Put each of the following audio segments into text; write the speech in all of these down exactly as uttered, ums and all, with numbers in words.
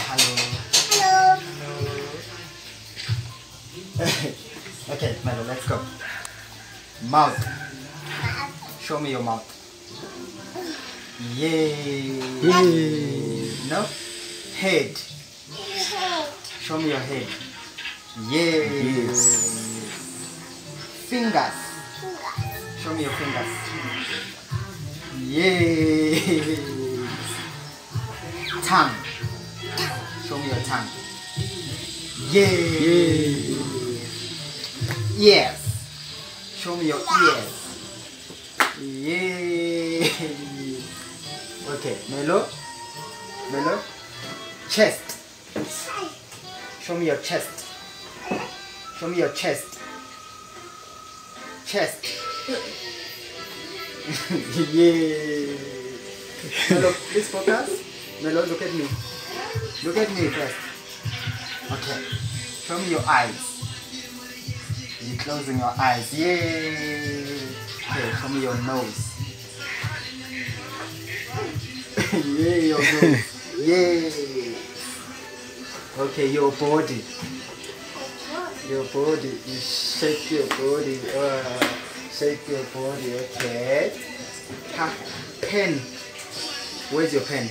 Hello. Hello. Hello. Okay, Melo, let's go. Mouth. Show me your mouth. Yay. Yay. No? Head. Show me your head. Yay. Yes. Fingers. Show me your fingers. Yay. Tongue. Show me your tongue. Yay. Yay. Ears. Show me your ears. Yay. Okay, Melo. Melo. Chest. Show me your chest. Show me your chest. Chest. Yay. Melo, please focus. Melo, look at me. Look at me first. Okay. Show me your eyes. You're closing your eyes. Yay. Okay, show me your nose. Yay, your nose. Yay. Okay, your body. Your body. You shake your body. Uh, shake your body. Okay. Ha, pen. Where's your pen?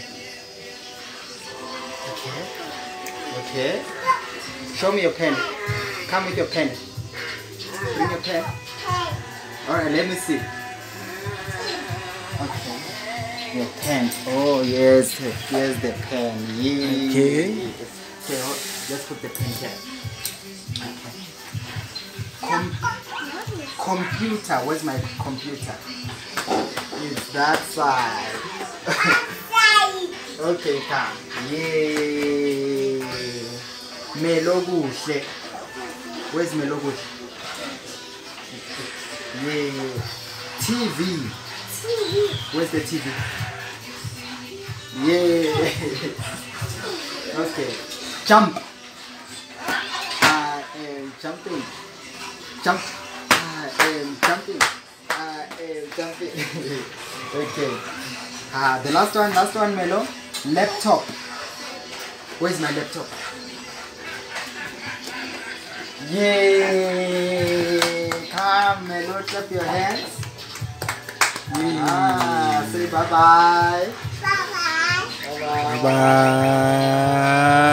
Okay. Okay. Show me your pen. Come with your pen. Bring your pen. Alright, let me see. Okay. Your pen. Oh, yes. Here's the pen. Yay. Okay. Okay, let's put the pen here. Okay. Com computer. Where's my computer? It's that side. Okay, come. Yay. Melo kuhle. Where's Melo kuhle? Yay. T V. Where's the T V? Yay. Okay. Jump. I am jumping. Jump. I am jumping. I am jumping. Okay. Uh, the last one, last one, Melo. Laptop. Where's my laptop? Yay! Come, Melo, clap your hands. Yay. Ah, say bye bye. Bye bye.